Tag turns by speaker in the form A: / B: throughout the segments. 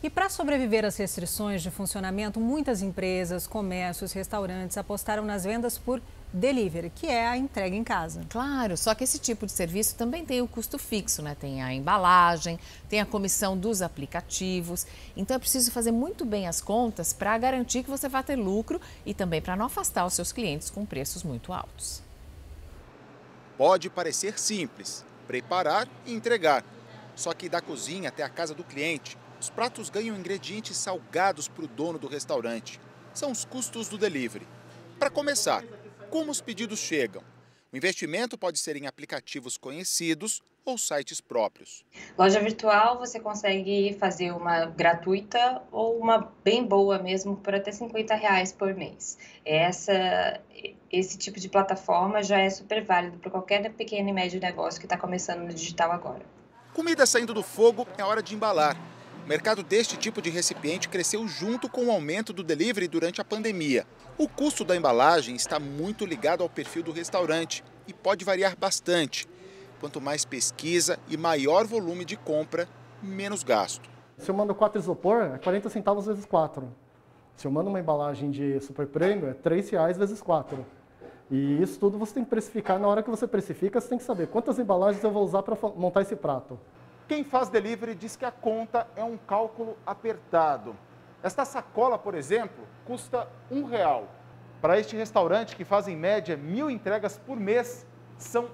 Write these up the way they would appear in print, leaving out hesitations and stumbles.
A: E para sobreviver às restrições de funcionamento, muitas empresas, comércios, restaurantes apostaram nas vendas por delivery, que é a entrega em casa.
B: Claro, só que esse tipo de serviço também tem o custo fixo, né? Tem a embalagem, tem a comissão dos aplicativos. Então é preciso fazer muito bem as contas para garantir que você vai ter lucro e também para não afastar os seus clientes com preços muito altos.
C: Pode parecer simples, preparar e entregar. Só que da cozinha até a casa do cliente, os pratos ganham ingredientes salgados para o dono do restaurante. São os custos do delivery. Para começar, como os pedidos chegam? O investimento pode ser em aplicativos conhecidos ou sites próprios.
D: Loja virtual você consegue fazer uma gratuita ou uma bem boa mesmo por até R$ 50 por mês. Esse tipo de plataforma já é super válido para qualquer pequeno e médio negócio que está começando no digital agora.
C: Comida saindo do fogo, é hora de embalar. O mercado deste tipo de recipiente cresceu junto com o aumento do delivery durante a pandemia. O custo da embalagem está muito ligado ao perfil do restaurante e pode variar bastante. Quanto mais pesquisa e maior volume de compra, menos gasto.
E: Se eu mando 4 isopor, é 40 centavos vezes 4. Se eu mando uma embalagem de super prêmio, é R$ 3 vezes 4. E isso tudo você tem que precificar. Na hora que você precifica, você tem que saber quantas embalagens eu vou usar para montar esse prato.
F: Quem faz delivery diz que a conta é um cálculo apertado. Esta sacola, por exemplo, custa R$1. Para este restaurante, que faz em média 1.000 entregas por mês, são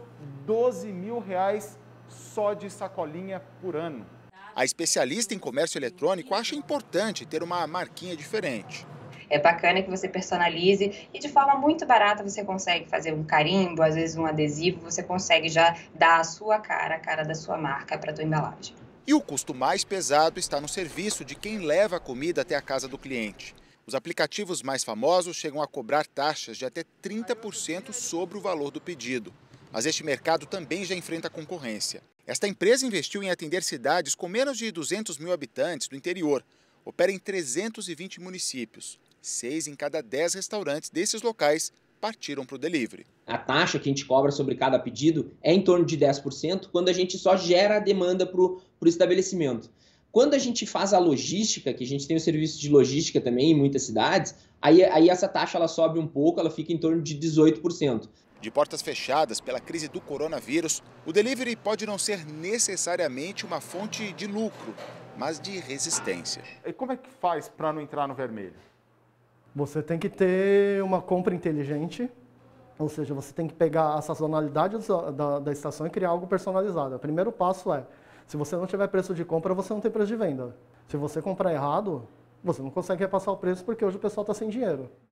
F: R$12.000 só de sacolinha por ano.
C: A especialista em comércio eletrônico acha importante ter uma marquinha diferente.
D: É bacana que você personalize e de forma muito barata você consegue fazer um carimbo, às vezes um adesivo, você consegue já dar a sua cara, a cara da sua marca para a tua embalagem.
C: E o custo mais pesado está no serviço de quem leva a comida até a casa do cliente. Os aplicativos mais famosos chegam a cobrar taxas de até 30% sobre o valor do pedido. Mas este mercado também já enfrenta concorrência. Esta empresa investiu em atender cidades com menos de 200 mil habitantes do interior. Opera em 320 municípios. 6 em cada 10 restaurantes desses locais partiram para o delivery.
G: A taxa que a gente cobra sobre cada pedido é em torno de 10%, quando a gente só gera a demanda para o estabelecimento. Quando a gente faz a logística, que a gente tem o serviço de logística também em muitas cidades, aí essa taxa ela sobe um pouco, ela fica em torno de 18%.
C: De portas fechadas pela crise do coronavírus, o delivery pode não ser necessariamente uma fonte de lucro, mas de resistência.
F: E como é que faz para não entrar no vermelho?
E: Você tem que ter uma compra inteligente, ou seja, você tem que pegar a sazonalidade da estação e criar algo personalizado. O primeiro passo é, se você não tiver preço de compra, você não tem preço de venda. Se você comprar errado, você não consegue repassar o preço porque hoje o pessoal está sem dinheiro.